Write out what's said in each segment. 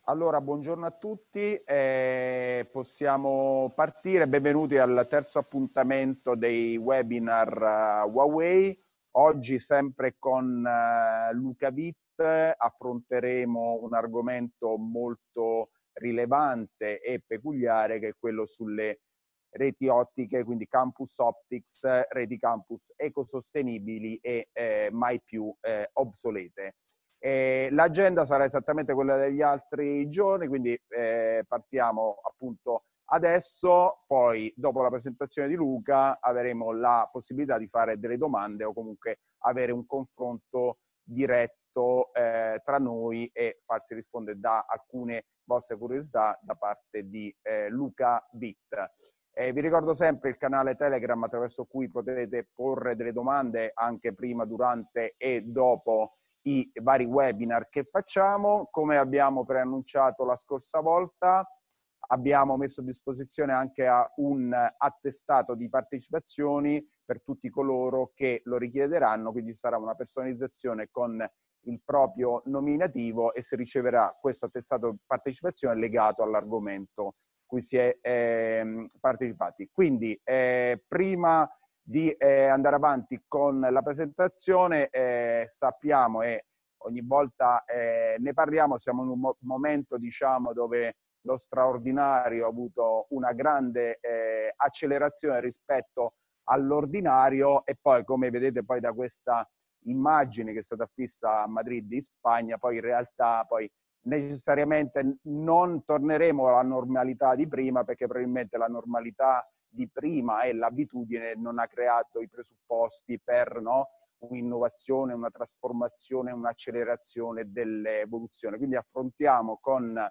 Allora, buongiorno a tutti, possiamo partire. Benvenuti al terzo appuntamento dei webinar Huawei. Oggi, sempre con Luca Witt, affronteremo un argomento molto rilevante e peculiare, che è quello sulle reti ottiche, quindi campus optics, reti campus ecosostenibili e mai più obsolete. L'agenda sarà esattamente quella degli altri giorni, quindi partiamo appunto adesso, poi dopo la presentazione di Luca avremo la possibilità di fare delle domande o comunque avere un confronto diretto tra noi e farsi rispondere da alcune vostre curiosità da parte di Luca Witt. Vi ricordo sempre il canale Telegram attraverso cui potete porre delle domande anche prima, durante e dopo i vari webinar che facciamo. Come abbiamo preannunciato la scorsa volta, abbiamo messo a disposizione anche un attestato di partecipazioni per tutti coloro che lo richiederanno, quindi sarà una personalizzazione con il proprio nominativo e si riceverà questo attestato di partecipazione legato all'argomento cui si è partecipati. Quindi prima di andare avanti con la presentazione, sappiamo e ogni volta ne parliamo, siamo in un momento, diciamo, dove lo straordinario ha avuto una grande accelerazione rispetto all'ordinario, e poi, come vedete poi da questa immagine che è stata fissa a Madrid in Spagna, poi in realtà poi necessariamente non torneremo alla normalità di prima, perché probabilmente la normalità di prima e l'abitudine non ha creato i presupposti per un'innovazione, una trasformazione, un'accelerazione dell'evoluzione. Quindi affrontiamo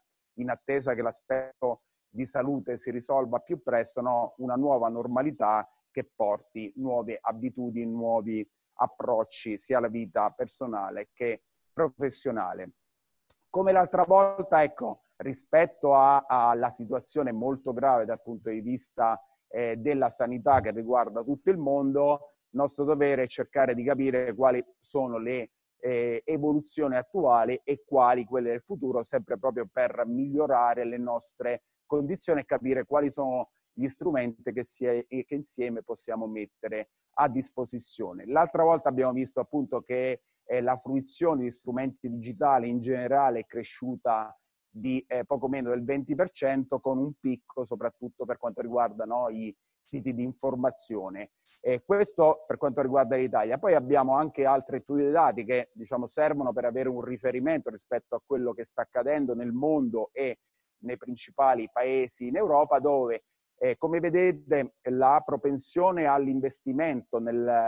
in attesa che l'aspetto di salute si risolva più presto, una nuova normalità che porti nuove abitudini, nuovi approcci sia alla vita personale che professionale. Come l'altra volta, ecco, rispetto alla situazione molto grave dal punto di vista della sanità che riguarda tutto il mondo, il nostro dovere è cercare di capire quali sono le evoluzioni attuali e quali quelle del futuro, sempre proprio per migliorare le nostre condizioni e capire quali sono gli strumenti che insieme possiamo mettere a disposizione. L'altra volta abbiamo visto appunto che la fruizione di strumenti digitali in generale è cresciuta di poco meno del 20%, con un picco soprattutto per quanto riguarda i siti di informazione. Questo per quanto riguarda l'Italia. Poi abbiamo anche altri studi dei dati che, diciamo, servono per avere un riferimento rispetto a quello che sta accadendo nel mondo e nei principali paesi in Europa, dove come vedete la propensione all'investimento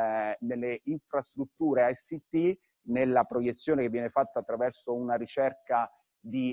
nelle infrastrutture ICT, nella proiezione che viene fatta attraverso una ricerca di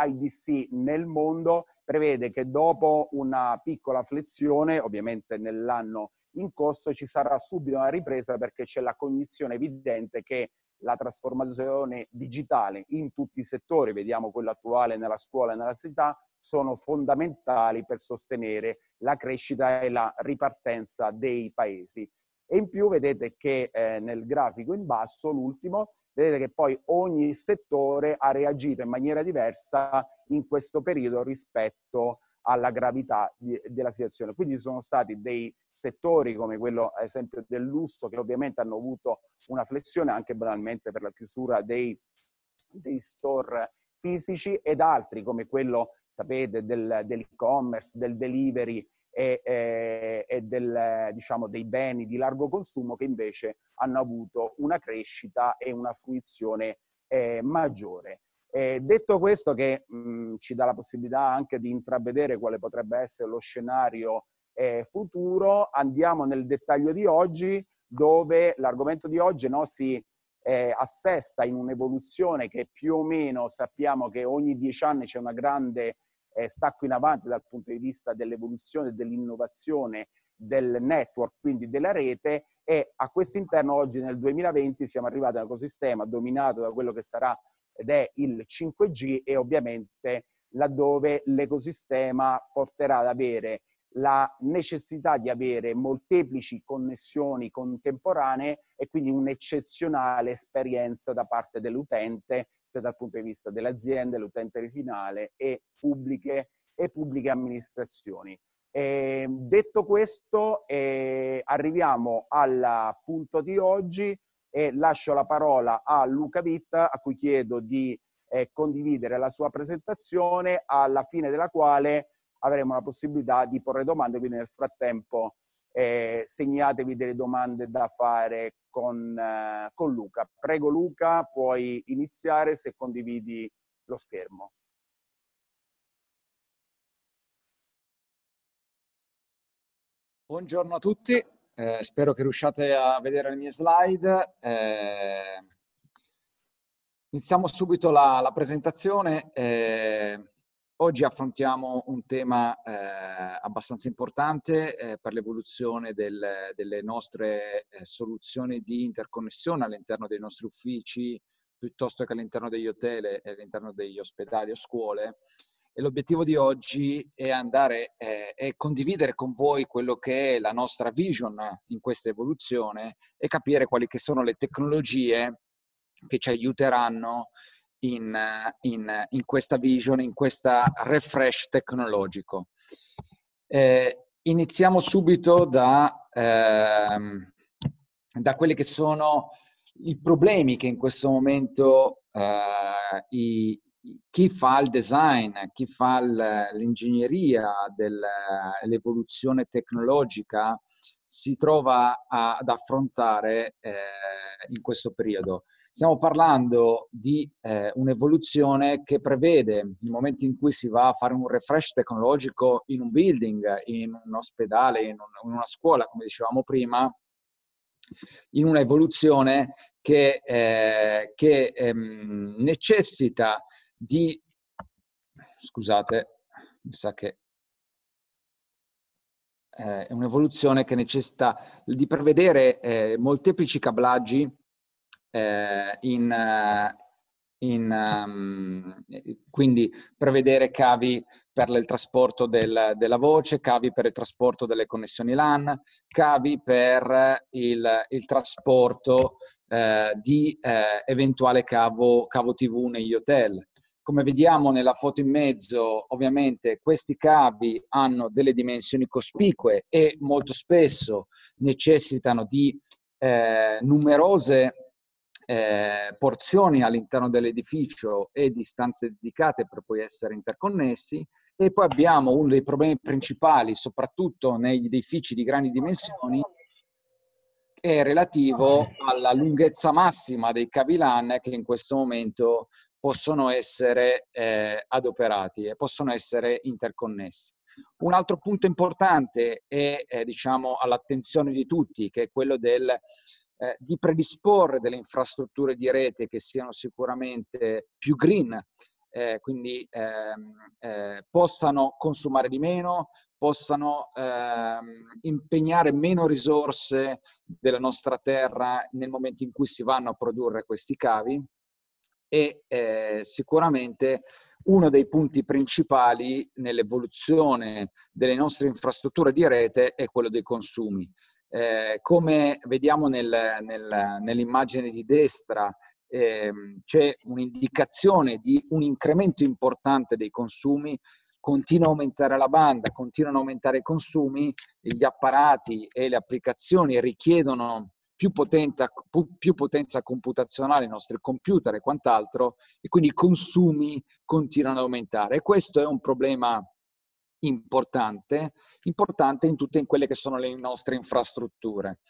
IDC nel mondo, prevede che dopo una piccola flessione, ovviamente nell'anno in corso, ci sarà subito una ripresa, perché c'è la cognizione evidente che la trasformazione digitale in tutti i settori, vediamo quello attuale nella scuola e nella sanità, sono fondamentali per sostenere la crescita e la ripartenza dei paesi. E in più vedete che nel grafico in basso, l'ultimo, vedete che poi ogni settore ha reagito in maniera diversa in questo periodo rispetto alla gravità della situazione. Quindi ci sono stati dei settori come quello, ad esempio, del lusso, che ovviamente hanno avuto una flessione anche banalmente per la chiusura dei store fisici, ed altri come quello, sapete, dell'e-commerce, del delivery e diciamo, dei beni di largo consumo, che invece hanno avuto una crescita e una fruizione maggiore. Detto questo, che ci dà la possibilità anche di intravedere quale potrebbe essere lo scenario futuro, andiamo nel dettaglio di oggi, dove l'argomento di oggi si assesta in un'evoluzione che più o meno sappiamo che ogni 10 anni c'è una grande stacco in avanti dal punto di vista dell'evoluzione, dell'innovazione del network, quindi della rete, e a questo interno oggi nel 2020 siamo arrivati a un ecosistema dominato da quello che sarà ed è il 5G, e ovviamente laddove l'ecosistema porterà ad avere la necessità di avere molteplici connessioni contemporanee e quindi un'eccezionale esperienza da parte dell'utente sia dal punto di vista delle aziende, l'utente finale e pubbliche amministrazioni. Detto questo, arriviamo al punto di oggi e lascio la parola a Luca Vitta, a cui chiedo di condividere la sua presentazione, alla fine della quale avremo la possibilità di porre domande, quindi nel frattempo segnatevi delle domande da fare con Luca. Prego Luca, puoi iniziare se condividi lo schermo. Buongiorno a tutti, spero che riusciate a vedere le mie slide. Iniziamo subito la presentazione. Oggi affrontiamo un tema abbastanza importante per l'evoluzione delle nostre soluzioni di interconnessione all'interno dei nostri uffici, piuttosto che all'interno degli hotel e all'interno degli ospedali o scuole. E l'obiettivo di oggi è andare e condividere con voi quello che è la nostra vision in questa evoluzione e capire quali che sono le tecnologie che ci aiuteranno in questa vision, in questa refresh tecnologico. Iniziamo subito da quelli che sono i problemi che in questo momento chi fa il design, chi fa l'ingegneria dell'evoluzione tecnologica si trova ad affrontare in questo periodo. Stiamo parlando di un'evoluzione che prevede, nel momento in cui si va a fare un refresh tecnologico in un building, in un ospedale, in una scuola, come dicevamo prima, in una evoluzione che necessita di... Scusate, mi sa che è un'evoluzione che necessita di prevedere molteplici cablaggi quindi prevedere cavi per il trasporto della voce, cavi per il trasporto delle connessioni LAN, cavi per il trasporto di eventuale cavo TV negli hotel. Come vediamo nella foto in mezzo, ovviamente questi cavi hanno delle dimensioni cospicue e molto spesso necessitano di numerose porzioni all'interno dell'edificio e di stanze dedicate per poi essere interconnessi. E poi abbiamo uno dei problemi principali, soprattutto negli edifici di grandi dimensioni, è relativo alla lunghezza massima dei cavi LAN che in questo momento possono essere adoperati e possono essere interconnessi. Un altro punto importante è diciamo all'attenzione di tutti, che è quello di predisporre delle infrastrutture di rete che siano sicuramente più green, quindi possano consumare di meno, possano impegnare meno risorse della nostra terra nel momento in cui si vanno a produrre questi cavi. E sicuramente uno dei punti principali nell'evoluzione delle nostre infrastrutture di rete è quello dei consumi. Come vediamo nell'immagine di destra, c'è un'indicazione di un incremento importante dei consumi. Continua a aumentare la banda, continuano a aumentare i consumi, gli apparati e le applicazioni richiedono più potenza computazionale, i nostri computer e quant'altro, e quindi i consumi continuano ad aumentare. E questo è un problema importante in tutte quelle che sono le nostre infrastrutture.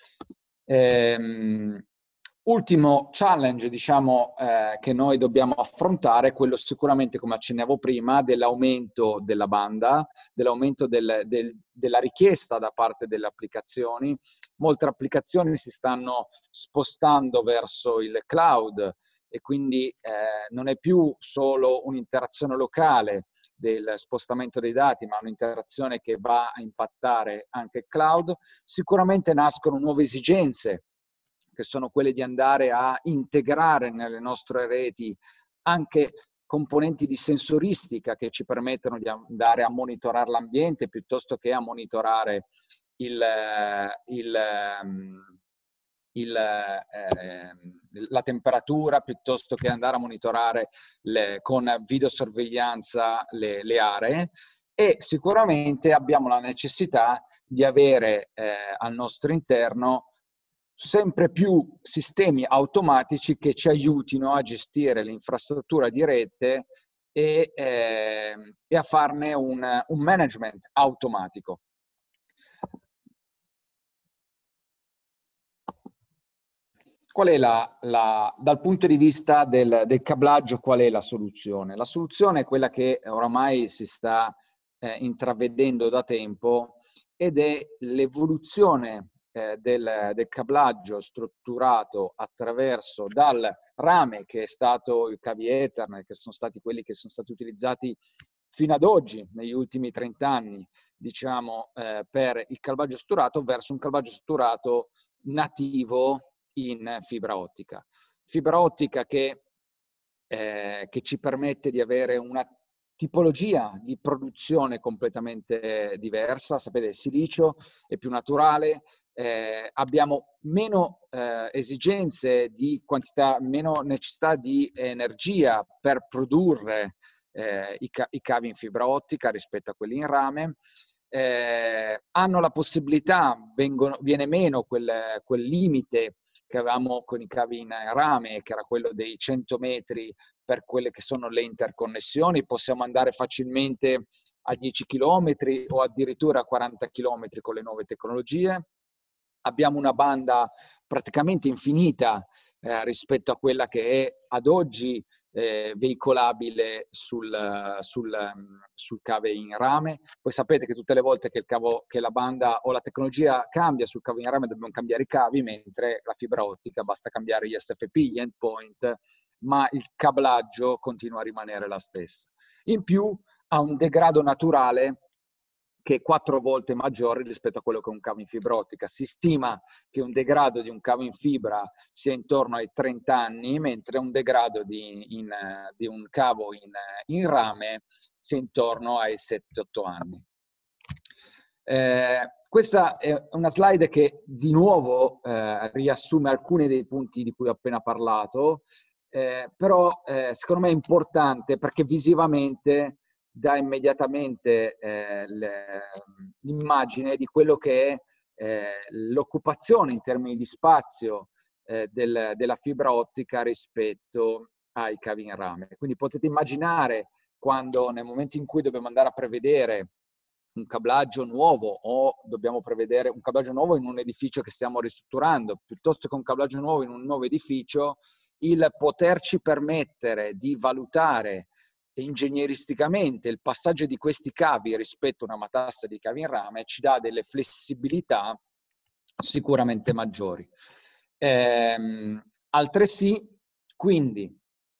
Ultimo challenge, diciamo, che noi dobbiamo affrontare è quello sicuramente, come accennavo prima, dell'aumento della banda, dell'aumento della richiesta da parte delle applicazioni. Molte applicazioni si stanno spostando verso il cloud e quindi non è più solo un'interazione locale del spostamento dei dati, ma un'interazione che va a impattare anche il cloud. Sicuramente nascono nuove esigenze, che sono quelle di andare a integrare nelle nostre reti anche componenti di sensoristica che ci permettono di andare a monitorare l'ambiente piuttosto che a monitorare la temperatura, piuttosto che andare a monitorare con videosorveglianza le aree. E sicuramente abbiamo la necessità di avere al nostro interno sempre più sistemi automatici che ci aiutino a gestire l'infrastruttura di rete e a farne un management automatico. Qual è dal punto di vista del cablaggio, qual è la soluzione? La soluzione è quella che oramai si sta intravedendo da tempo, ed è l'evoluzione del cablaggio strutturato attraverso dal rame, che è stato il cavi Ethernet, che sono stati quelli che sono stati utilizzati fino ad oggi, negli ultimi 30 anni, diciamo, per il cablaggio strutturato, verso un cablaggio strutturato nativo in fibra ottica. Fibra ottica che ci permette di avere una tipologia di produzione completamente diversa. Sapete, il silicio è più naturale, abbiamo meno esigenze di quantità, meno necessità di energia per produrre i cavi in fibra ottica rispetto a quelli in rame. Hanno la possibilità, viene meno quel limite che avevamo con i cavi in rame, che era quello dei 100 metri per quelle che sono le interconnessioni. Possiamo andare facilmente a 10 km o addirittura a 40 km con le nuove tecnologie. Abbiamo una banda praticamente infinita rispetto a quella che è ad oggi veicolabile sul cavo in rame. Poi sapete che tutte le volte che la banda o la tecnologia cambia sul cavo in rame dobbiamo cambiare i cavi, mentre la fibra ottica basta cambiare gli SFP, gli endpoint, ma il cablaggio continua a rimanere la stessa. In più ha un degrado naturale che è 4 volte maggiore rispetto a quello che è un cavo in fibra ottica. Si stima che un degrado di un cavo in fibra sia intorno ai 30 anni, mentre un degrado di un cavo in rame sia intorno ai 7-8 anni. Questa è una slide che di nuovo riassume alcuni dei punti di cui ho appena parlato, però secondo me è importante perché visivamente dà immediatamente l'immagine di quello che è l'occupazione in termini di spazio della fibra ottica rispetto ai cavi in rame. Quindi potete immaginare quando nel momento in cui dobbiamo andare a prevedere un cablaggio nuovo o dobbiamo prevedere un cablaggio nuovo in un edificio che stiamo ristrutturando, piuttosto che un cablaggio nuovo in un nuovo edificio, il poterci permettere di valutare ingegneristicamente il passaggio di questi cavi rispetto a una matassa di cavi in rame ci dà delle flessibilità sicuramente maggiori. Altresì, quindi,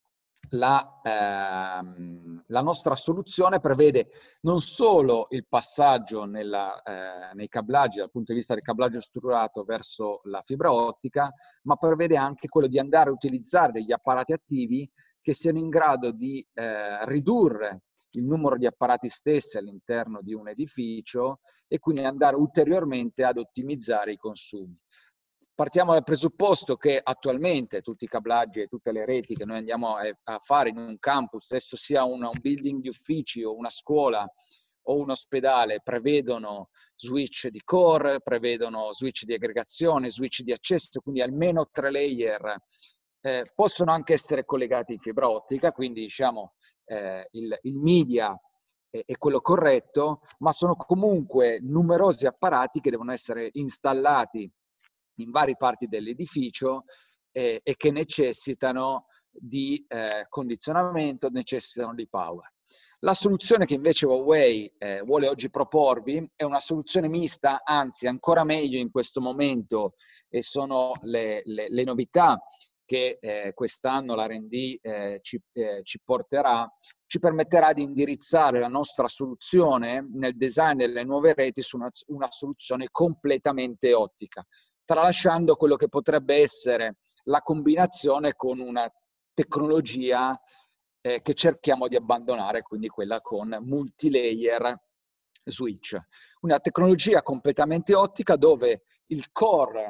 la nostra soluzione prevede non solo il passaggio nei cablaggi dal punto di vista del cablaggio strutturato verso la fibra ottica, ma prevede anche quello di andare a utilizzare degli apparati attivi che siano in grado di ridurre il numero di apparati stessi all'interno di un edificio e quindi andare ulteriormente ad ottimizzare i consumi. Partiamo dal presupposto che attualmente tutti i cablaggi e tutte le reti che noi andiamo a fare in un campus, esso sia un building di uffici o una scuola o un ospedale, prevedono switch di core, prevedono switch di aggregazione, switch di accesso, quindi almeno 3 layer. Possono anche essere collegati in fibra ottica, quindi diciamo il media è quello corretto, ma sono comunque numerosi apparati che devono essere installati in varie parti dell'edificio e che necessitano di condizionamento, necessitano di power. La soluzione che invece Huawei vuole oggi proporvi è una soluzione mista, anzi ancora meglio in questo momento, e sono le novità che quest'anno l'R&D ci porterà, ci permetterà di indirizzare la nostra soluzione nel design delle nuove reti su una soluzione completamente ottica, tralasciando quello che potrebbe essere la combinazione con una tecnologia che cerchiamo di abbandonare, quindi quella con multilayer switch. Una tecnologia completamente ottica dove il core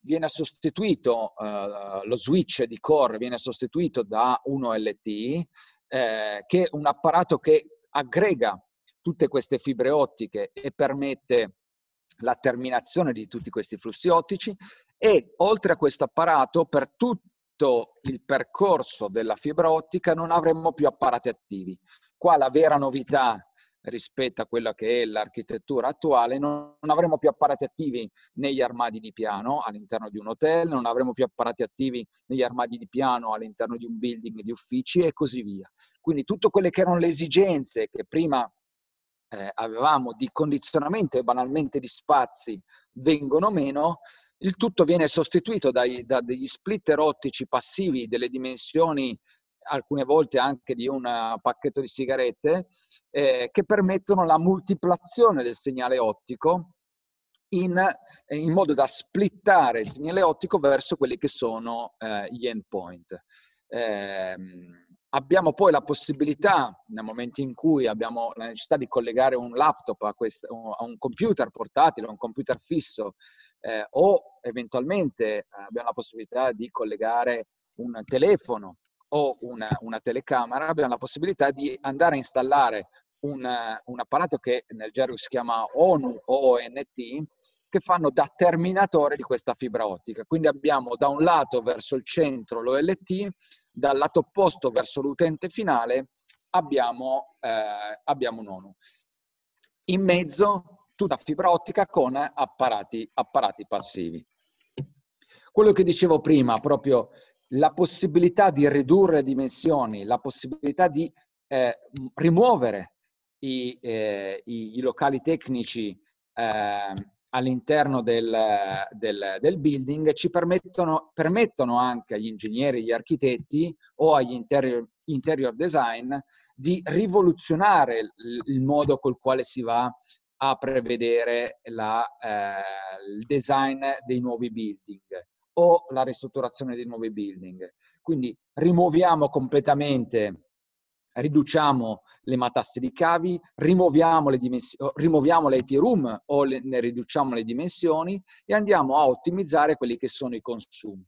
viene sostituito, lo switch di core viene sostituito da un OLT, che è un apparato che aggrega tutte queste fibre ottiche e permette la terminazione di tutti questi flussi ottici, e oltre a questo apparato, per tutto il percorso della fibra ottica non avremo più apparati attivi. Qua la vera novità rispetto a quella che è l'architettura attuale: non avremo più apparati attivi negli armadi di piano all'interno di un hotel, non avremo più apparati attivi negli armadi di piano all'interno di un building di uffici e così via. Quindi tutte quelle che erano le esigenze che prima avevamo di condizionamento e banalmente di spazi vengono meno. Il tutto viene sostituito da degli splitter ottici passivi delle dimensioni, alcune volte anche di un pacchetto di sigarette, che permettono la multiplazione del segnale ottico in modo da splittare il segnale ottico verso quelli che sono gli endpoint. Abbiamo poi la possibilità, nel momento in cui abbiamo la necessità di collegare un laptop a un computer portatile, a un computer fisso, o eventualmente abbiamo la possibilità di collegare un telefono o una telecamera, abbiamo la possibilità di andare a installare un apparato che nel gergo si chiama ONU o ONT, che fanno da terminatore di questa fibra ottica. Quindi abbiamo da un lato verso il centro l'OLT, dal lato opposto verso l'utente finale abbiamo un ONU. In mezzo tutta fibra ottica con apparati passivi. Quello che dicevo prima, proprio la possibilità di ridurre le dimensioni, la possibilità di rimuovere i locali tecnici all'interno del building, ci permettono anche agli ingegneri, agli architetti o agli interior design di rivoluzionare il modo col quale si va a prevedere il design dei nuovi building o la ristrutturazione dei nuovi building. Quindi rimuoviamo completamente, riduciamo le matasse di cavi, rimuoviamo le IT room o ne riduciamo le dimensioni e andiamo a ottimizzare quelli che sono i consumi.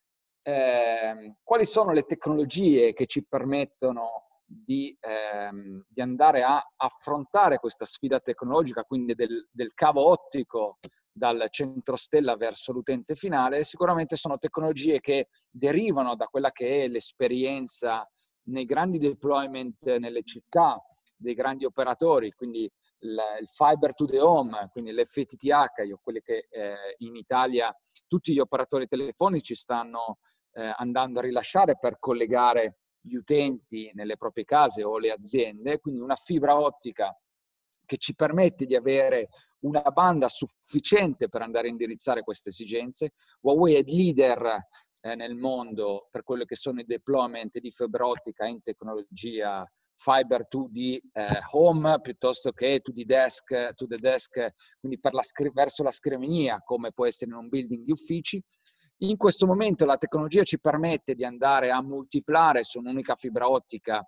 Quali sono le tecnologie che ci permettono di andare a affrontare questa sfida tecnologica, quindi del cavo ottico dal centro stella verso l'utente finale? Sicuramente sono tecnologie che derivano da quella che è l'esperienza nei grandi deployment nelle città dei grandi operatori, quindi il fiber to the home, quindi l'FTTH, quelli che in Italia tutti gli operatori telefonici stanno andando a rilasciare per collegare gli utenti nelle proprie case o le aziende, quindi una fibra ottica che ci permette di avere una banda sufficiente per andare a indirizzare queste esigenze. Huawei è leader nel mondo per quello che sono i deployment di fibra ottica in tecnologia fiber to the home piuttosto che to the desk, quindi verso la scrivania, come può essere in un building di uffici. In questo momento la tecnologia ci permette di andare a moltiplicare su un'unica fibra ottica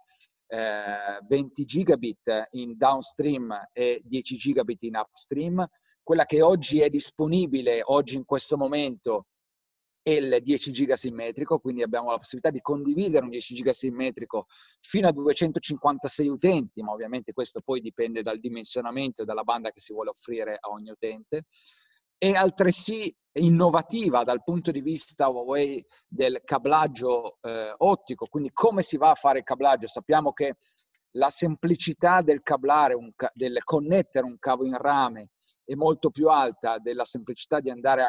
20 gigabit in downstream e 10 gigabit in upstream. Quella che oggi è disponibile, oggi in questo momento, è il 10 giga simmetrico, quindi abbiamo la possibilità di condividere un 10 giga simmetrico fino a 256 utenti, ma ovviamente questo poi dipende dal dimensionamento e dalla banda che si vuole offrire a ogni utente. È altresì innovativa dal punto di vista Huawei del cablaggio ottico, quindi come si va a fare il cablaggio. Sappiamo che la semplicità del cablare, del connettere un cavo in rame è molto più alta della semplicità di andare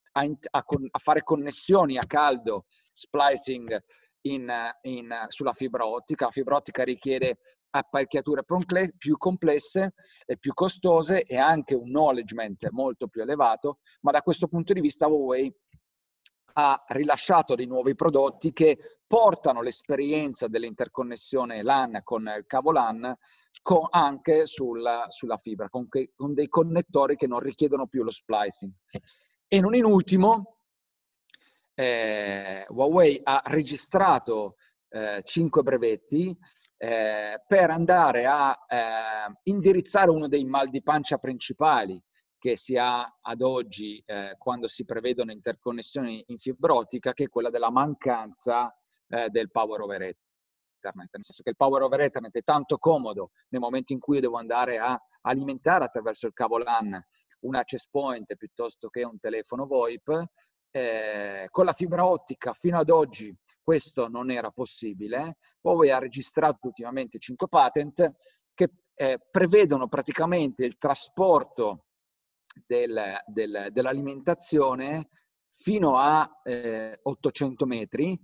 a fare connessioni a caldo, splicing sulla fibra ottica. La fibra ottica richiede apparecchiature più complesse e più costose e anche un knowledge molto più elevato, ma da questo punto di vista Huawei ha rilasciato dei nuovi prodotti che portano l'esperienza dell'interconnessione LAN con il cavo LAN anche sulla fibra, con dei connettori che non richiedono più lo splicing. E non in ultimo, Huawei ha registrato 5 brevetti per andare a indirizzare uno dei mal di pancia principali che si ha ad oggi quando si prevedono interconnessioni in fibra ottica, che è quella della mancanza del power over Ethernet, nel senso che il power over Ethernet è tanto comodo nel momento in cui io devo andare a alimentare attraverso il cavo LAN un access point piuttosto che un telefono VoIP. Con la fibra ottica fino ad oggi questo non era possibile. Huawei ha registrato ultimamente 5 patent che prevedono praticamente il trasporto dell'alimentazione fino a 800 metri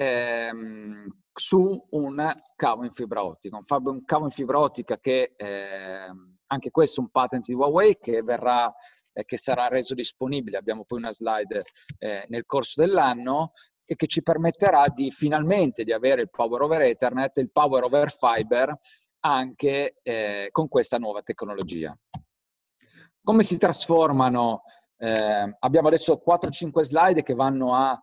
su un cavo in fibra ottica. Un cavo in fibra ottica che anche questo è un patent di Huawei che verrà che sarà reso disponibile, abbiamo poi una slide nel corso dell'anno, e che ci permetterà di finalmente di avere il power over Ethernet, il power over fiber anche con questa nuova tecnologia. Come si trasformano? Abbiamo adesso 4-5 slide che vanno a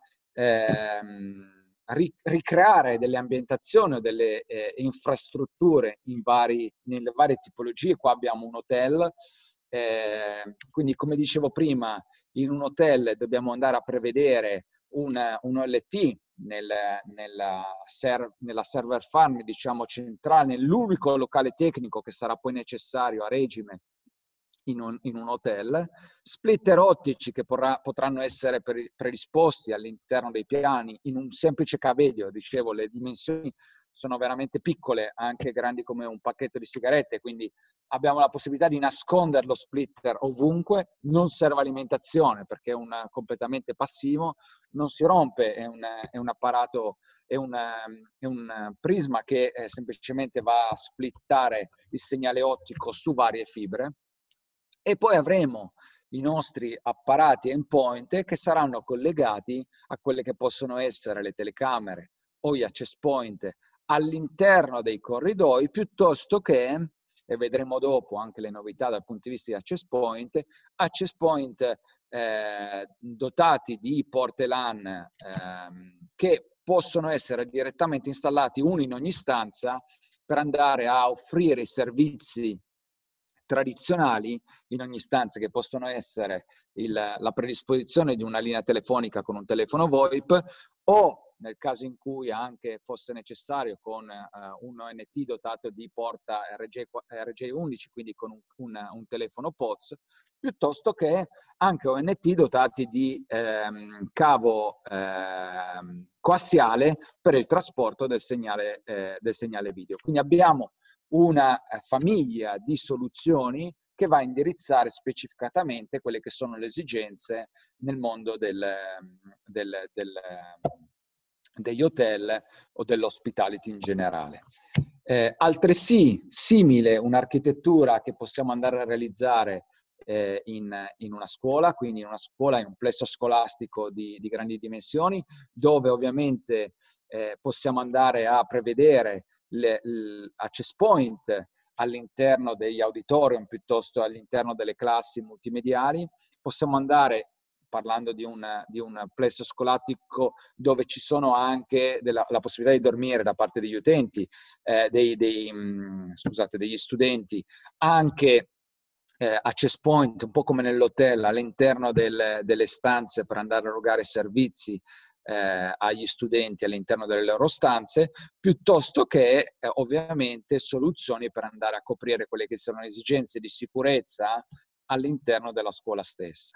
ricreare delle ambientazioni o delle infrastrutture nelle varie tipologie. Qua abbiamo un hotel, quindi come dicevo prima, in un hotel dobbiamo andare a prevedere un OLT nella server farm, diciamo, centrale, nell'unico locale tecnico che sarà poi necessario a regime in un hotel, splitter ottici che potranno essere predisposti all'interno dei piani in un semplice cavedio. Dicevo, le dimensioni sono veramente piccole, anche grandi come un pacchetto di sigarette, quindi abbiamo la possibilità di nascondere lo splitter ovunque, non serve alimentazione perché è completamente passivo, non si rompe, è un apparato, è un prisma che semplicemente va a splittare il segnale ottico su varie fibre. E poi avremo i nostri apparati endpoint che saranno collegati a quelle che possono essere le telecamere o gli access point all'interno dei corridoi, piuttosto che, e vedremo dopo anche le novità dal punto di vista di access point dotati di porte LAN che possono essere direttamente installati uno in ogni stanza per andare a offrire i servizi tradizionali in ogni stanza, che possono essere la predisposizione di una linea telefonica con un telefono VoIP o, nel caso in cui anche fosse necessario, con un ONT dotato di porta RJ11, quindi con un telefono POTS, piuttosto che anche ONT dotati di cavo coassiale per il trasporto del segnale video. Quindi abbiamo una famiglia di soluzioni che va a indirizzare specificatamente quelle che sono le esigenze nel mondo degli hotel o dell'hospitality in generale. Altresì simile un'architettura che possiamo andare a realizzare in una scuola, quindi in un plesso scolastico di grandi dimensioni, dove ovviamente possiamo andare a prevedere l'access point all'interno degli auditorium piuttosto all'interno delle classi multimediali. Possiamo andare, parlando di un plesso scolastico dove ci sono anche la possibilità di dormire da parte degli utenti, degli studenti, anche access point, un po' come nell'hotel, all'interno delle stanze per andare a erogare servizi agli studenti all'interno delle loro stanze, piuttosto che ovviamente soluzioni per andare a coprire quelle che sono le esigenze di sicurezza all'interno della scuola stessa.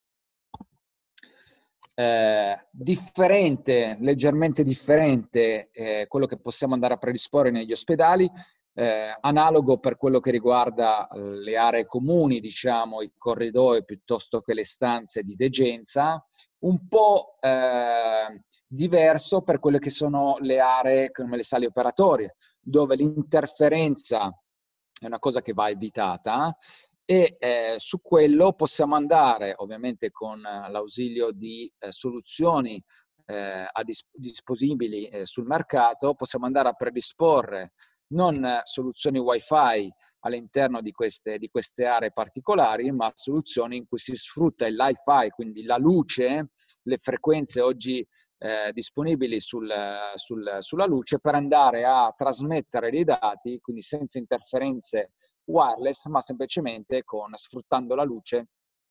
Leggermente differente quello che possiamo andare a predisporre negli ospedali, analogo per quello che riguarda le aree comuni, diciamo i corridoi piuttosto che le stanze di degenza, un po' diverso per quelle che sono le aree come le sale operatorie, dove l'interferenza è una cosa che va evitata, e su quello possiamo andare ovviamente con l'ausilio di soluzioni disponibili sul mercato, possiamo andare a predisporre non soluzioni wifi all'interno di queste aree particolari, ma soluzioni in cui si sfrutta il Li-Fi, quindi la luce, le frequenze oggi disponibili sulla luce, per andare a trasmettere dei dati, quindi senza interferenze wireless, ma semplicemente sfruttando la luce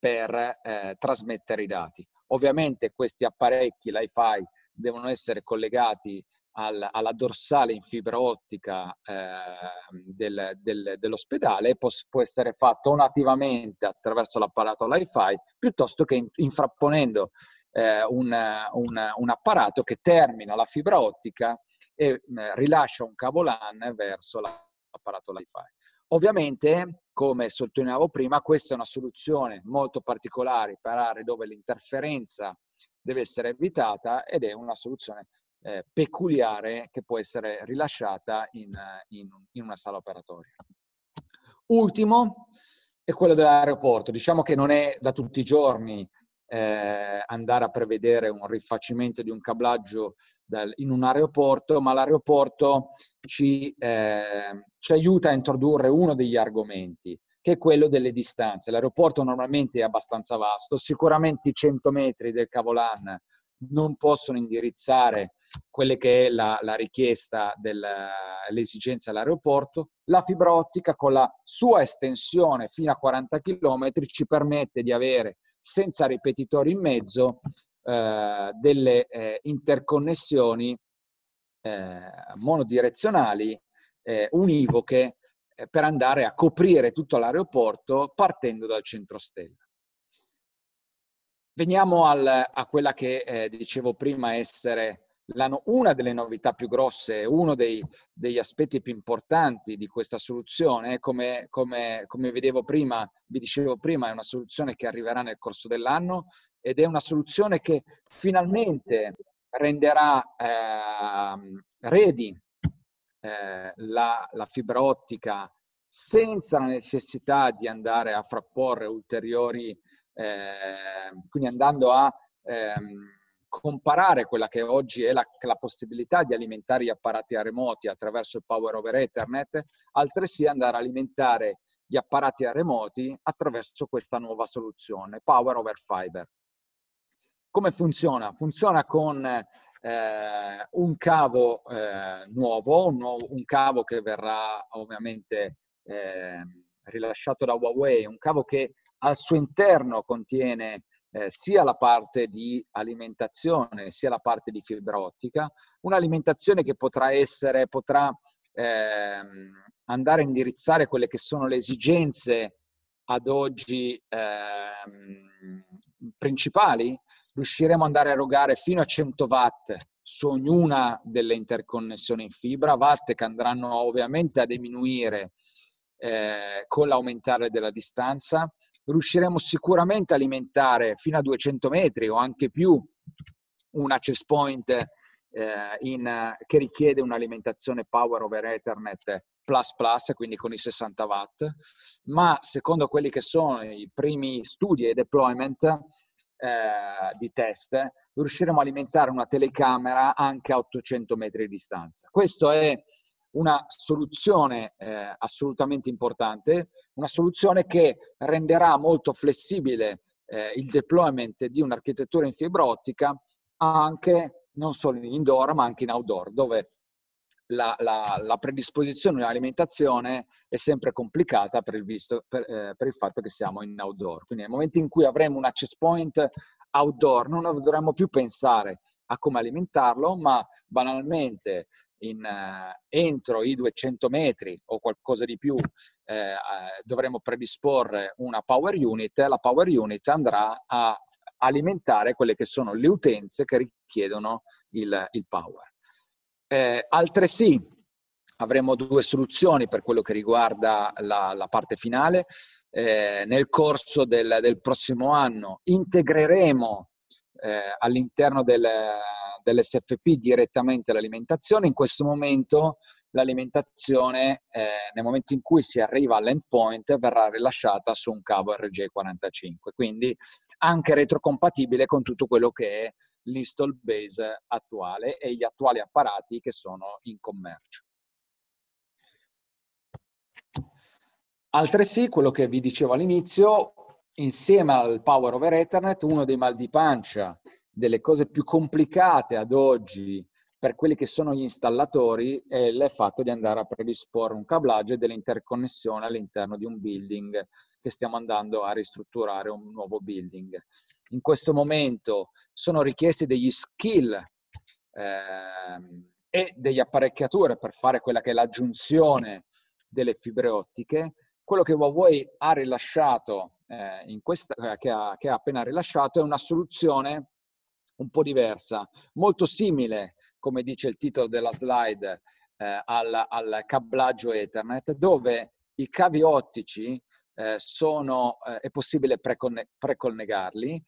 per trasmettere i dati. Ovviamente questi apparecchi, l'Hi-Fi, devono essere collegati alla dorsale in fibra ottica dell'ospedale, e può essere fatto o nativamente attraverso l'apparato Wi-Fi, piuttosto che infrapponendo un apparato che termina la fibra ottica e rilascia un cavo LAN verso l'apparato Wi-Fi. Ovviamente, come sottolineavo prima, questa è una soluzione molto particolare per aree dove l'interferenza deve essere evitata, ed è una soluzione peculiare che può essere rilasciata in una sala operatoria. Ultimo è quello dell'aeroporto. Diciamo che non è da tutti i giorni andare a prevedere un rifacimento di un cablaggio in un aeroporto, ma l'aeroporto ci aiuta a introdurre uno degli argomenti, che è quello delle distanze. L'aeroporto normalmente è abbastanza vasto, sicuramente i 100 metri del cavo LAN non possono indirizzare quelle che è la richiesta l'esigenza dell'aeroporto. La fibra ottica, con la sua estensione fino a 40 km, ci permette di avere, senza ripetitori in mezzo, delle interconnessioni monodirezionali univoche per andare a coprire tutto l'aeroporto partendo dal centro stella. Veniamo a quella che dicevo prima essere una delle novità più grosse, uno degli aspetti più importanti di questa soluzione. Come vedevo prima, vi dicevo prima, è una soluzione che arriverà nel corso dell'anno, ed è una soluzione che finalmente renderà ready la fibra ottica senza la necessità di andare a frapporre ulteriori, quindi andando a comparare quella che oggi è la possibilità di alimentare gli apparati a remoti attraverso il Power over Ethernet, altresì andare a alimentare gli apparati a remoti attraverso questa nuova soluzione, Power over Fiber. Come funziona? Funziona con un cavo nuovo, un cavo che verrà ovviamente rilasciato da Huawei, un cavo che al suo interno contiene sia la parte di alimentazione sia la parte di fibra ottica, un'alimentazione che potrà andare a indirizzare quelle che sono le esigenze ad oggi principali. Riusciremo ad andare a erogare fino a 100 watt su ognuna delle interconnessioni in fibra, watt che andranno ovviamente a diminuire con l'aumentare della distanza. Riusciremo sicuramente a alimentare fino a 200 metri o anche più un access point che richiede un'alimentazione Power over Ethernet plus plus, quindi con i 60 watt, ma secondo quelli che sono i primi studi e deployment di test, riusciremo a alimentare una telecamera anche a 800 metri di distanza. Questa è una soluzione assolutamente importante, una soluzione che renderà molto flessibile il deployment di un'architettura in fibra ottica anche non solo in indoor ma anche in outdoor, dove la predisposizione all'alimentazione è sempre complicata per il fatto che siamo in outdoor. Quindi nel momento in cui avremo un access point outdoor non dovremmo più pensare a come alimentarlo, ma banalmente entro i 200 metri o qualcosa di più dovremo predisporre una power unit. La power unit andrà a alimentare quelle che sono le utenze che richiedono il power. Altresì avremo due soluzioni per quello che riguarda la parte finale. Nel corso del prossimo anno integreremo all'interno dell'SFP direttamente l'alimentazione. In questo momento l'alimentazione, nel momento in cui si arriva all'endpoint, verrà rilasciata su un cavo RJ45, quindi anche retrocompatibile con tutto quello che è l'install base attuale e gli attuali apparati che sono in commercio. Altresì, quello che vi dicevo all'inizio, insieme al Power over Ethernet, uno dei mal di pancia, delle cose più complicate ad oggi per quelli che sono gli installatori è il fatto di andare a predisporre un cablaggio e delle interconnessioni all'interno di un building che stiamo andando a ristrutturare, un nuovo building. In questo momento sono richiesti degli skill e delle apparecchiature per fare quella che è l'aggiunzione delle fibre ottiche. Quello che Huawei ha rilasciato, che ha appena rilasciato, è una soluzione un po' diversa, molto simile, come dice il titolo della slide, al cablaggio Ethernet, dove i cavi ottici è possibile preconnetterli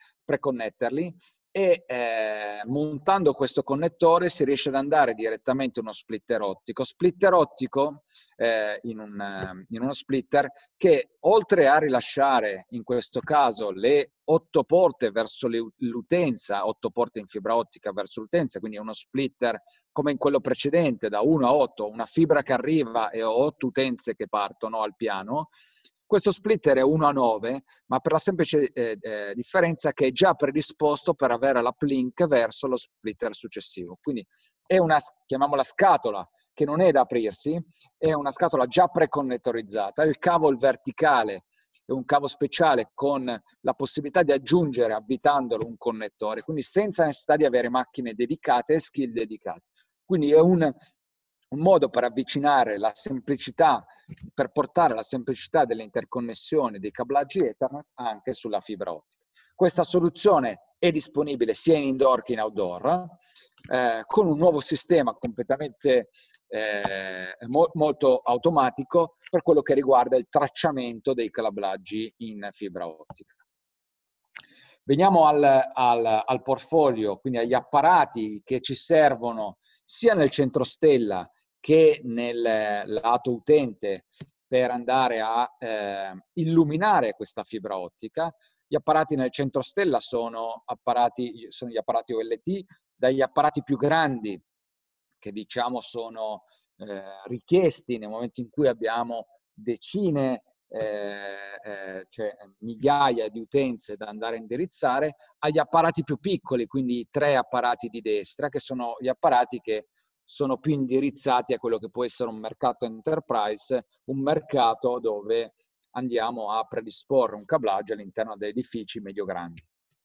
e montando questo connettore si riesce ad andare direttamente in uno splitter ottico. Splitter ottico in uno splitter che, oltre a rilasciare in questo caso le 8 porte verso l'utenza, 8 porte in fibra ottica verso l'utenza, quindi uno splitter come in quello precedente da 1 a 8, una fibra che arriva e 8 utenze che partono al piano. Questo splitter è 1 a 9, ma per la semplice differenza che è già predisposto per avere l'uplink verso lo splitter successivo. Quindi è una, chiamiamola scatola, che non è da aprirsi, è una scatola già preconnettorizzata. Il cavo verticale è un cavo speciale con la possibilità di aggiungere, avvitandolo, un connettore, quindi senza necessità di avere macchine dedicate e skill dedicati. Quindi è un modo per avvicinare la semplicità, per portare la semplicità delle interconnessioni dei cablaggi Ethernet anche sulla fibra ottica. Questa soluzione è disponibile sia in indoor che in outdoor, con un nuovo sistema completamente molto automatico per quello che riguarda il tracciamento dei cablaggi in fibra ottica. Veniamo al portfolio, quindi agli apparati che ci servono sia nel centro stella che nel lato utente per andare a illuminare questa fibra ottica. Gli apparati nel centro stella sono gli apparati OLT, dagli apparati più grandi che diciamo sono richiesti nel momento in cui abbiamo decine, cioè migliaia di utenze da andare a indirizzare, agli apparati più piccoli, quindi 3 apparati di destra, che sono gli apparati che sono più indirizzati a quello che può essere un mercato enterprise, un mercato dove andiamo a predisporre un cablaggio all'interno di edifici medio-grandi.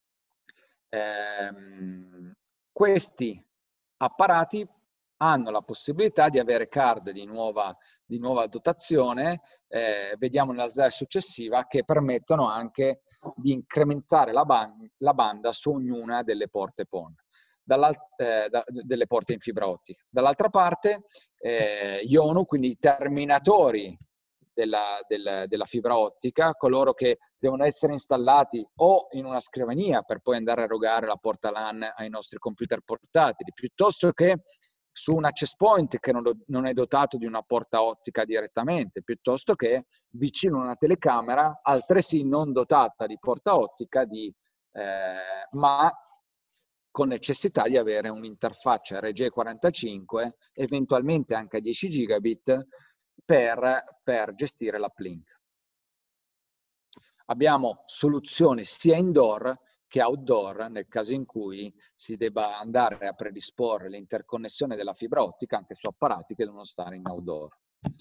Questi apparati hanno la possibilità di avere card di nuova dotazione, vediamo nella slide successiva, che permettono anche di incrementare la banda su ognuna delle porte PON, delle porte in fibra ottica. Dall'altra parte IONU, quindi i terminatori della fibra ottica, coloro che devono essere installati o in una scrivania per poi andare a erogare la porta LAN ai nostri computer portatili, piuttosto che su un access point che non è dotato di una porta ottica direttamente, piuttosto che vicino a una telecamera, altresì non dotata di porta ottica, ma con necessità di avere un'interfaccia RJ45, eventualmente anche a 10 gigabit, per gestire l'uplink. Abbiamo soluzioni sia indoor che outdoor nel caso in cui si debba andare a predisporre l'interconnessione della fibra ottica anche su apparati che devono stare in outdoor.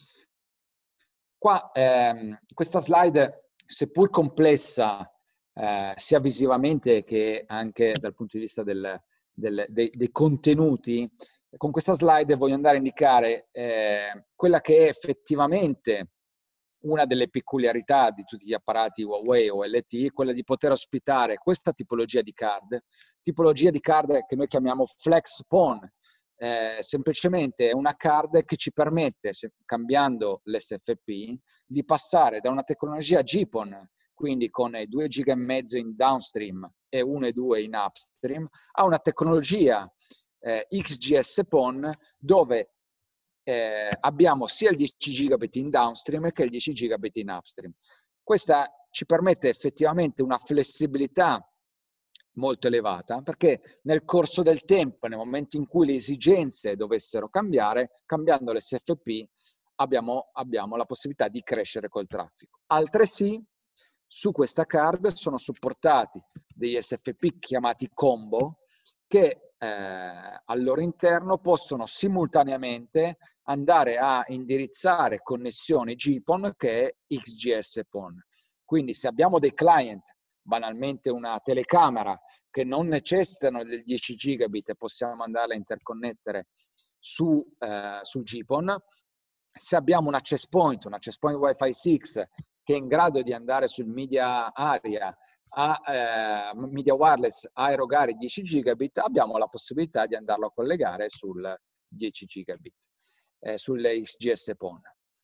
Qua questa slide, seppur complessa sia visivamente che anche dal punto di vista dei contenuti, con questa slide voglio andare a indicare quella che è effettivamente una delle peculiarità di tutti gli apparati Huawei o LTE, quella di poter ospitare questa tipologia di card che noi chiamiamo Flex PON. Semplicemente è una card che ci permette, cambiando l'SFP, di passare da una tecnologia GPON, quindi con 2,5 giga in downstream e 1,2 in upstream, a una tecnologia XGS PON dove abbiamo sia il 10 gigabit in downstream che il 10 gigabit in upstream. Questa ci permette effettivamente una flessibilità molto elevata, perché nel corso del tempo, nel momento in cui le esigenze dovessero cambiare, cambiando l'SFP abbiamo la possibilità di crescere col traffico. Altresì su questa card sono supportati degli SFP chiamati combo, che al loro interno possono simultaneamente andare a indirizzare connessioni GPON che è XGS-PON. Quindi se abbiamo dei client, banalmente una telecamera, che non necessitano del 10 gigabit e possiamo andarla a interconnettere sul GPON, se abbiamo un access point Wi-Fi 6 che è in grado di andare sul media area media wireless a erogare 10 gigabit, abbiamo la possibilità di andarlo a collegare sul 10 gigabit, sulle XGS-PON.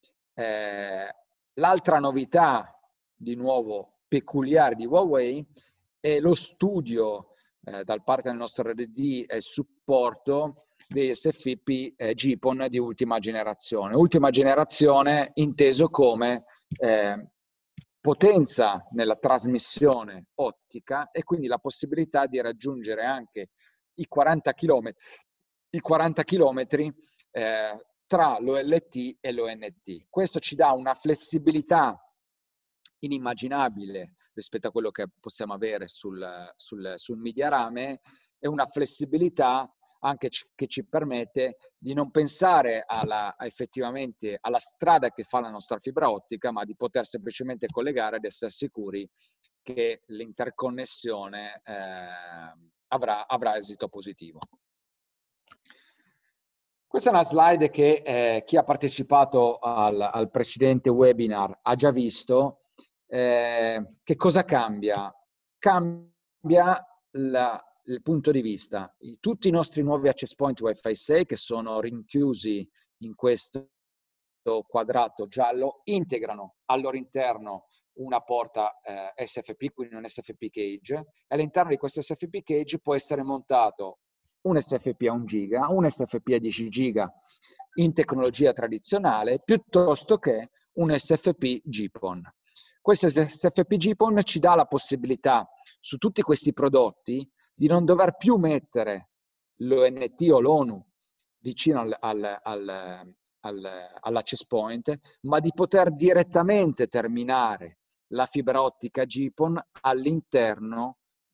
L'altra novità, di nuovo peculiare di Huawei, è lo studio dal parte del nostro R&D e supporto dei SFP GPON di ultima generazione. Ultima generazione inteso come potenza nella trasmissione ottica e quindi la possibilità di raggiungere anche i 40 km tra l'OLT e l'ONT. Questo ci dà una flessibilità inimmaginabile rispetto a quello che possiamo avere sul media rame e una flessibilità anche che ci permette di non pensare effettivamente alla strada che fa la nostra fibra ottica, ma di poter semplicemente collegare ed essere sicuri che l'interconnessione avrà esito positivo. Questa è una slide che chi ha partecipato al precedente webinar ha già visto. Che cosa cambia? Cambia il punto di vista. Tutti i nostri nuovi access point Wi-Fi 6 che sono rinchiusi in questo quadrato giallo integrano al loro interno una porta SFP, quindi un SFP cage, e all'interno di questo SFP cage può essere montato un SFP a 1 giga, un SFP a 10 giga in tecnologia tradizionale, piuttosto che un SFP GPON. Questo SFP GPON ci dà la possibilità su tutti questi prodotti di non dover più mettere l'ONT o l'ONU vicino all'access point, ma di poter direttamente terminare la fibra ottica GPON all'interno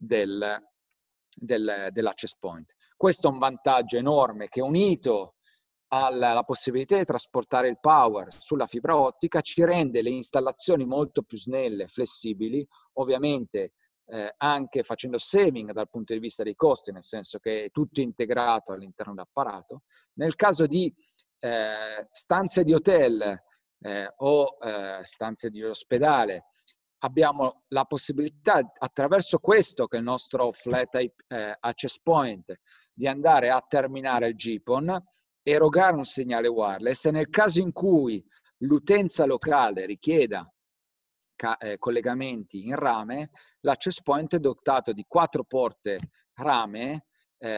dell'access point. Questo è un vantaggio enorme che, unito alla possibilità di trasportare il power sulla fibra ottica, ci rende le installazioni molto più snelle, flessibili, ovviamente anche facendo saving dal punto di vista dei costi, nel senso che è tutto integrato all'interno dell'apparato. Nel caso di stanze di hotel o stanze di ospedale, abbiamo la possibilità, attraverso questo che è il nostro flat access point, di andare a terminare il GPON, erogare un segnale wireless e nel caso in cui l'utenza locale richieda collegamenti in rame, l'access point è dotato di 4 porte rame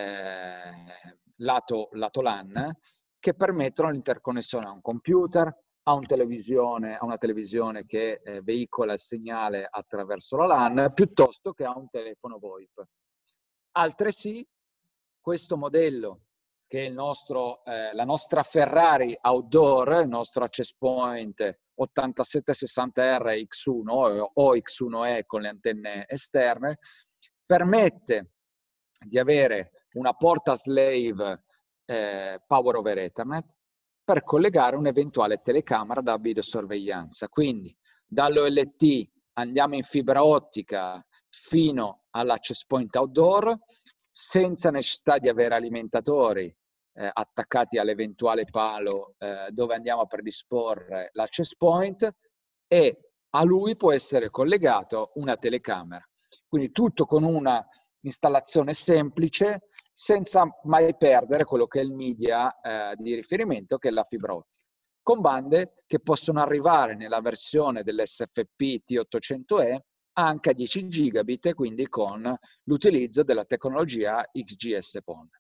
lato LAN che permettono l'interconnessione a un computer, a una televisione che veicola il segnale attraverso la LAN, piuttosto che a un telefono VoIP. Altresì, questo modello, che è la nostra Ferrari outdoor, il nostro access point 8760R X1 o X1E con le antenne esterne, permette di avere una porta slave Power over Ethernet per collegare un'eventuale telecamera da videosorveglianza. Quindi dall'OLT andiamo in fibra ottica fino all'access point outdoor senza necessità di avere alimentatori attaccati all'eventuale palo dove andiamo a predisporre l'access point, e a lui può essere collegato una telecamera. Quindi tutto con una installazione semplice, senza mai perdere quello che è il media di riferimento, che è la fibra ottica, con bande che possono arrivare nella versione dell'SFP T800E anche a 10 gigabit e quindi con l'utilizzo della tecnologia XGS-PON.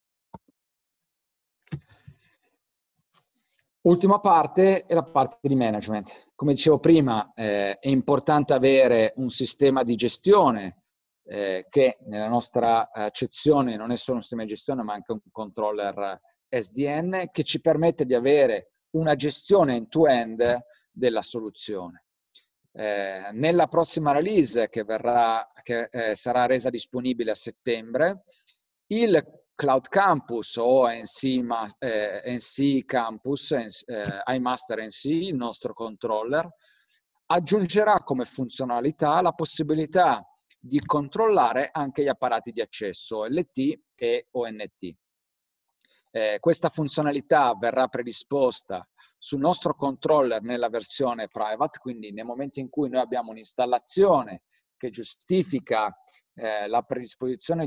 Ultima parte è la parte di management. Come dicevo prima, è importante avere un sistema di gestione che nella nostra accezione non è solo un sistema di gestione ma anche un controller SDN che ci permette di avere una gestione end-to-end della soluzione. Nella prossima release che sarà resa disponibile a settembre, il Cloud Campus o NC Campus, iMaster NC, il nostro controller, aggiungerà come funzionalità la possibilità di controllare anche gli apparati di accesso OLT e ONT. Questa funzionalità verrà predisposta sul nostro controller nella versione private, quindi nel momento in cui noi abbiamo un'installazione che giustifica la predisposizione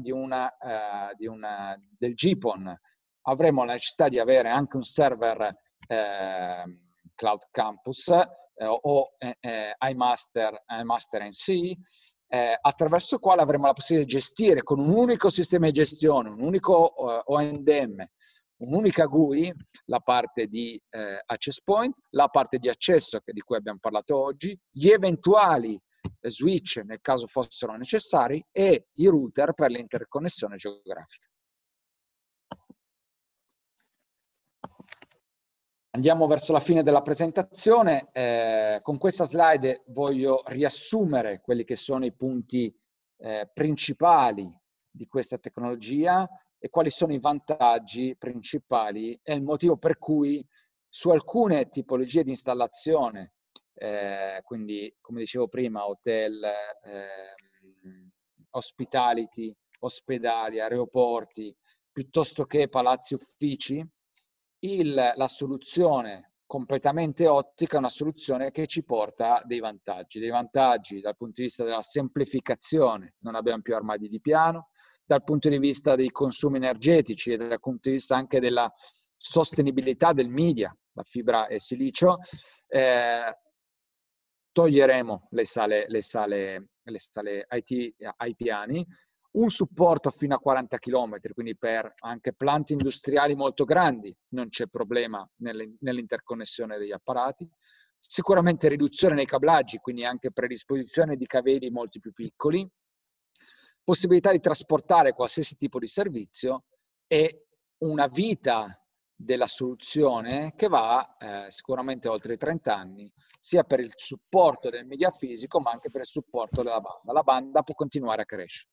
del GPON, avremo la necessità di avere anche un server Cloud Campus o iMaster NC, attraverso il quale avremo la possibilità di gestire con un unico sistema di gestione, un unico ONDM, un'unica GUI, la parte di access point, la parte di accesso di cui abbiamo parlato oggi, gli eventuali switch nel caso fossero necessari e i router per l'interconnessione geografica. Andiamo verso la fine della presentazione. Con questa slide voglio riassumere quelli che sono i punti principali di questa tecnologia e quali sono i vantaggi principali e il motivo per cui su alcune tipologie di installazione, quindi come dicevo prima, hotel, hospitality, ospedali, aeroporti, piuttosto che palazzi uffici, la soluzione completamente ottica è una soluzione che ci porta dei vantaggi dal punto di vista della semplificazione, non abbiamo più armadi di piano, dal punto di vista dei consumi energetici e dal punto di vista anche della sostenibilità del media, la fibra e silicio. Toglieremo le sale IT ai piani, un supporto fino a 40 km, quindi per anche pianti industriali molto grandi non c'è problema nell'interconnessione degli apparati, sicuramente riduzione nei cablaggi, quindi anche predisposizione di cavilli molto più piccoli, possibilità di trasportare qualsiasi tipo di servizio e una vita della soluzione che va sicuramente oltre i 30 anni, sia per il supporto del media fisico ma anche per il supporto della banda. La banda può continuare a crescere.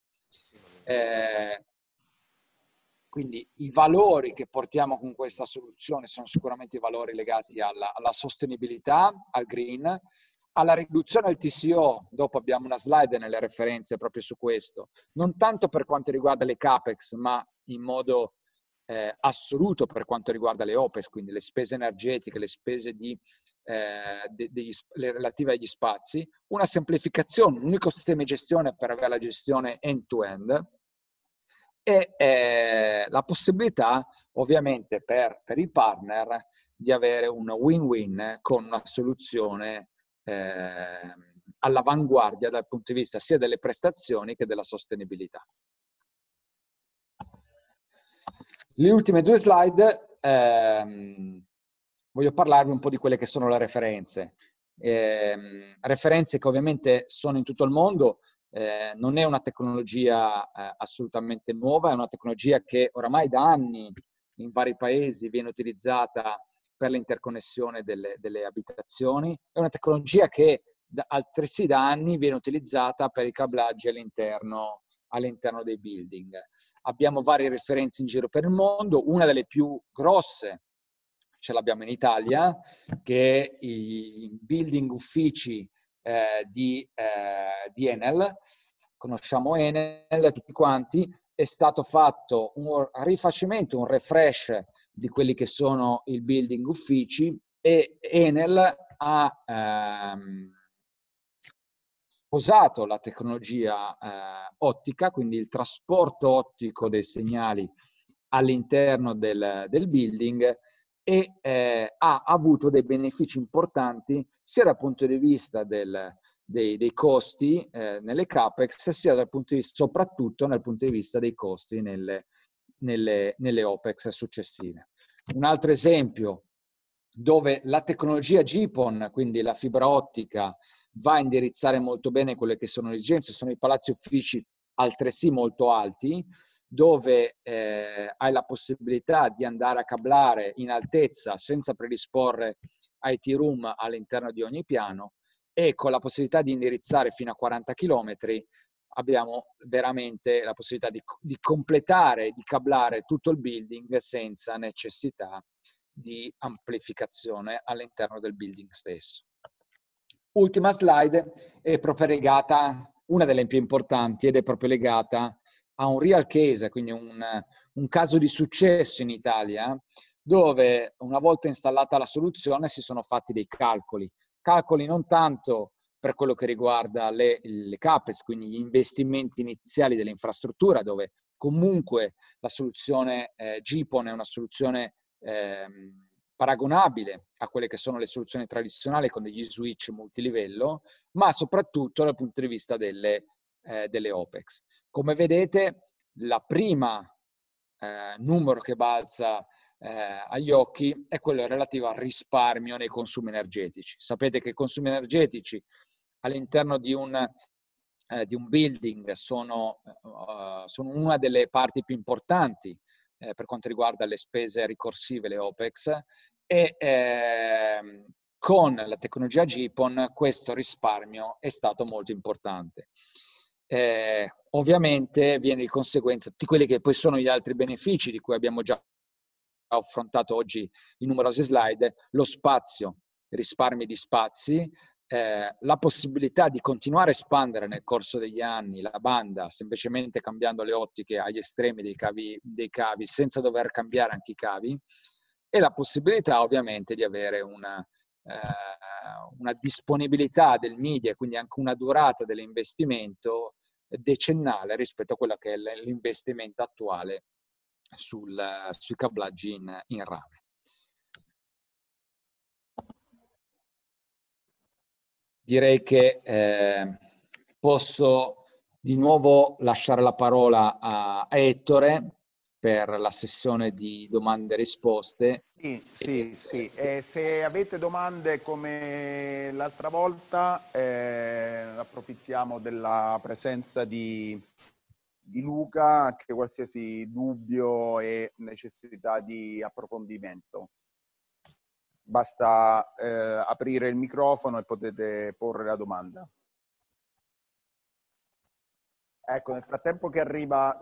Quindi i valori che portiamo con questa soluzione sono sicuramente i valori legati alla sostenibilità, al green, alla riduzione del TCO. Dopo abbiamo una slide nelle referenze proprio su questo, non tanto per quanto riguarda le CAPEX, ma in modo assoluto per quanto riguarda le OPEX, quindi le spese energetiche, le spese relative agli spazi, una semplificazione, un unico sistema di gestione per avere la gestione end-to-end e la possibilità ovviamente per i partner di avere un win-win con una soluzione all'avanguardia dal punto di vista sia delle prestazioni che della sostenibilità. Le ultime due slide, voglio parlarvi un po' di quelle che sono le referenze. Referenze che ovviamente sono in tutto il mondo, non è una tecnologia assolutamente nuova, è una tecnologia che oramai da anni in vari paesi viene utilizzata per l'interconnessione delle abitazioni, è una tecnologia che altresì da anni viene utilizzata per i cablaggi all'interno dei building. Abbiamo varie referenze in giro per il mondo, una delle più grosse ce l'abbiamo in Italia, che è i building uffici di Enel. Conosciamo Enel tutti quanti, è stato fatto un rifacimento, un refresh di quelli che sono i building uffici e Enel ha usato la tecnologia ottica, quindi il trasporto ottico dei segnali all'interno del building e ha avuto dei benefici importanti sia dal punto di vista dei costi nelle CAPEX, sia dal punto di vista, soprattutto dal punto di vista dei costi nelle OPEX successive. Un altro esempio dove la tecnologia GPON, quindi la fibra ottica, va a indirizzare molto bene quelle che sono le esigenze, sono i palazzi uffici altresì molto alti, dove hai la possibilità di andare a cablare in altezza senza predisporre IT room all'interno di ogni piano e con la possibilità di indirizzare fino a 40 km abbiamo veramente la possibilità di completare, di cablare tutto il building senza necessità di amplificazione all'interno del building stesso. Ultima slide è proprio legata, una delle più importanti, ed è proprio legata a un real case, quindi un caso di successo in Italia, dove una volta installata la soluzione si sono fatti dei calcoli non tanto per quello che riguarda le CAPEX, quindi gli investimenti iniziali dell'infrastruttura, dove comunque la soluzione GPON è una soluzione paragonabile a quelle che sono le soluzioni tradizionali con degli switch multilivello, ma soprattutto dal punto di vista delle OPEX. Come vedete, la prima numero che balza agli occhi è quello relativo al risparmio nei consumi energetici. Sapete che i consumi energetici all'interno di un building sono una delle parti più importanti per quanto riguarda le spese ricorsive, le OPEX, e con la tecnologia GPON questo risparmio è stato molto importante. Ovviamente viene di conseguenza tutti quelli che poi sono gli altri benefici di cui abbiamo già affrontato oggi in numerose slide: lo spazio, risparmi di spazi, la possibilità di continuare a espandere nel corso degli anni la banda semplicemente cambiando le ottiche agli estremi dei cavi senza dover cambiare anche i cavi, e la possibilità ovviamente di avere una disponibilità del media, quindi anche una durata dell'investimento decennale rispetto a quello che è l'investimento attuale sui cablaggi in rame. Direi che posso di nuovo lasciare la parola a Ettore per la sessione di domande e risposte. Sì. Se avete domande come l'altra volta, approfittiamo della presenza di Luca, anche qualsiasi dubbio e necessità di approfondimento. Basta aprire il microfono e potete porre la domanda. Ecco, nel frattempo che arriva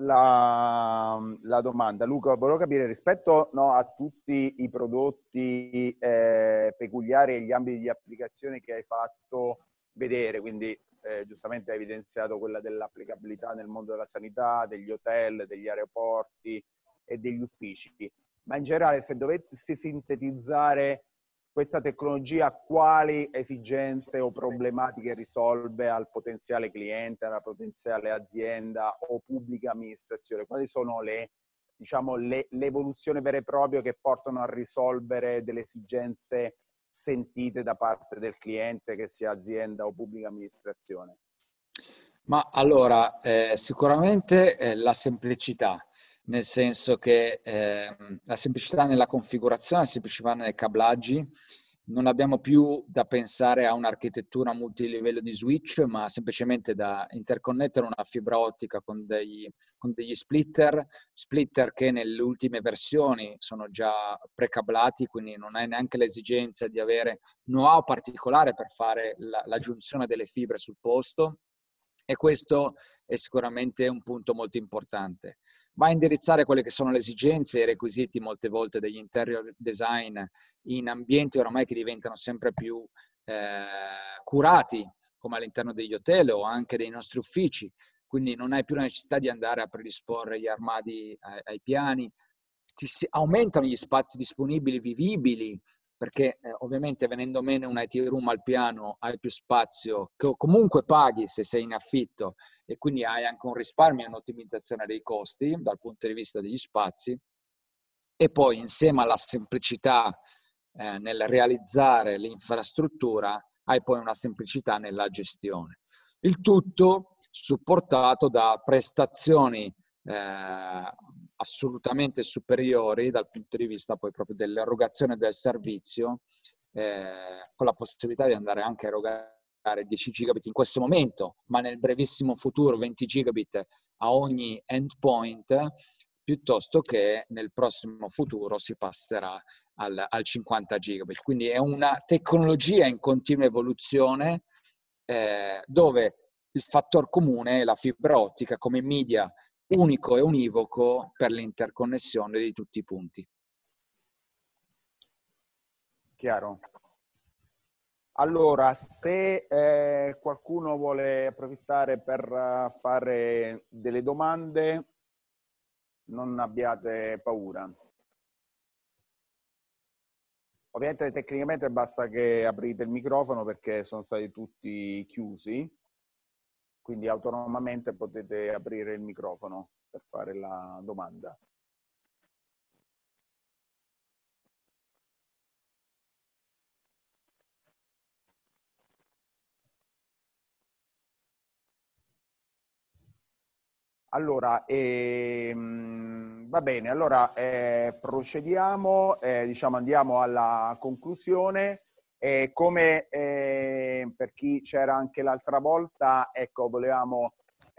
la domanda, Luca, volevo capire rispetto a tutti i prodotti peculiari e gli ambiti di applicazione che hai fatto vedere, quindi giustamente hai evidenziato quella dell'applicabilità nel mondo della sanità, degli hotel, degli aeroporti e degli uffici, ma in generale se dovessi sintetizzare questa tecnologia quali esigenze o problematiche risolve al potenziale cliente, alla potenziale azienda o pubblica amministrazione? Quali sono le evoluzioni vere e proprie che portano a risolvere delle esigenze sentite da parte del cliente, che sia azienda o pubblica amministrazione? Ma allora, sicuramente la semplicità, nel senso che la semplicità nella configurazione, la semplicità nei cablaggi. Non abbiamo più da pensare a un'architettura multilivello di switch, ma semplicemente da interconnettere una fibra ottica con degli splitter che nelle ultime versioni sono già precablati, quindi non hai neanche l'esigenza di avere know-how particolare per fare la giunzione delle fibre sul posto, e questo è sicuramente un punto molto importante. Va a indirizzare quelle che sono le esigenze e i requisiti molte volte degli interior design in ambienti oramai che diventano sempre più curati, come all'interno degli hotel o anche dei nostri uffici, quindi non hai più la necessità di andare a predisporre gli armadi ai piani, aumentano gli spazi disponibili, vivibili, perché ovviamente venendo meno un IT room al piano hai più spazio che comunque paghi se sei in affitto, e quindi hai anche un risparmio e un'ottimizzazione dei costi dal punto di vista degli spazi, e poi insieme alla semplicità nel realizzare l'infrastruttura hai poi una semplicità nella gestione. Il tutto supportato da prestazioni assolutamente superiori dal punto di vista poi proprio dell'erogazione del servizio, con la possibilità di andare anche a erogare 10 gigabit in questo momento, ma nel brevissimo futuro 20 gigabit a ogni endpoint, piuttosto che nel prossimo futuro si passerà al 50 gigabit. Quindi è una tecnologia in continua evoluzione, dove il fattore comune è la fibra ottica come media unico e univoco per l'interconnessione di tutti i punti. Chiaro. Allora, se qualcuno vuole approfittare per fare delle domande, non abbiate paura. Ovviamente tecnicamente basta che aprite il microfono perché sono stati tutti chiusi, quindi autonomamente potete aprire il microfono per fare la domanda. Allora, va bene, allora procediamo, diciamo andiamo alla conclusione. Come per chi c'era anche l'altra volta, ecco, volevamo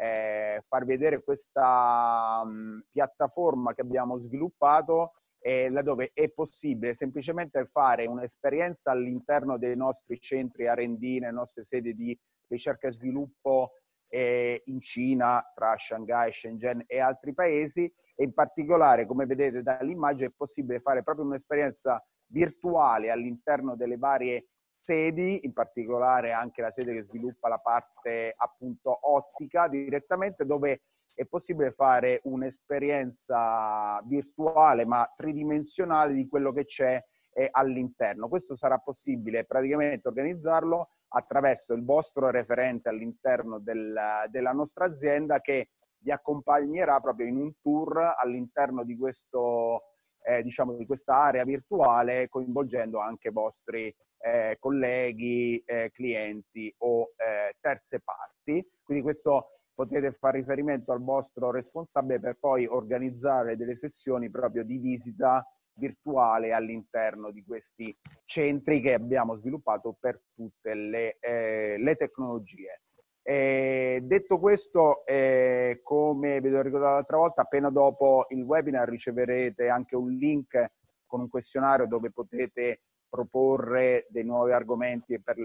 far vedere questa piattaforma che abbiamo sviluppato, laddove è possibile semplicemente fare un'esperienza all'interno dei nostri centri R&D, nelle nostre sedi di ricerca e sviluppo in Cina, tra Shanghai, Shenzhen e altri paesi, e in particolare, come vedete dall'immagine, è possibile fare proprio un'esperienza virtuale all'interno delle varie sedi, in particolare anche la sede che sviluppa la parte appunto ottica direttamente, dove è possibile fare un'esperienza virtuale ma tridimensionale di quello che c'è all'interno. Questo sarà possibile praticamente organizzarlo attraverso il vostro referente all'interno della nostra azienda, che vi accompagnerà proprio in un tour all'interno di questo, diciamo, di questa area virtuale, coinvolgendo anche vostri colleghi, clienti o terze parti. Quindi questo potete fare riferimento al vostro responsabile per poi organizzare delle sessioni proprio di visita virtuale all'interno di questi centri che abbiamo sviluppato per tutte le tecnologie. Detto questo, come vi ho ricordato l'altra volta, appena dopo il webinar riceverete anche un link con un questionario dove potete proporre dei nuovi argomenti per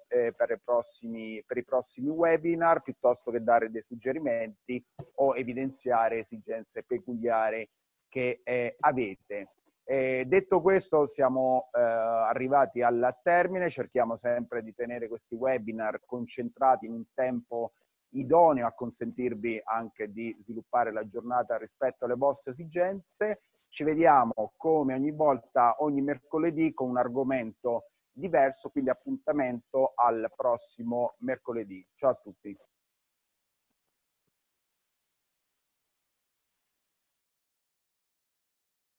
i prossimi webinar, piuttosto che dare dei suggerimenti o evidenziare esigenze peculiari che avete. Detto questo, siamo arrivati al termine. Cerchiamo sempre di tenere questi webinar concentrati in un tempo idoneo a consentirvi anche di sviluppare la giornata rispetto alle vostre esigenze. Ci vediamo come ogni volta, ogni mercoledì, con un argomento diverso, quindi appuntamento al prossimo mercoledì. Ciao a tutti.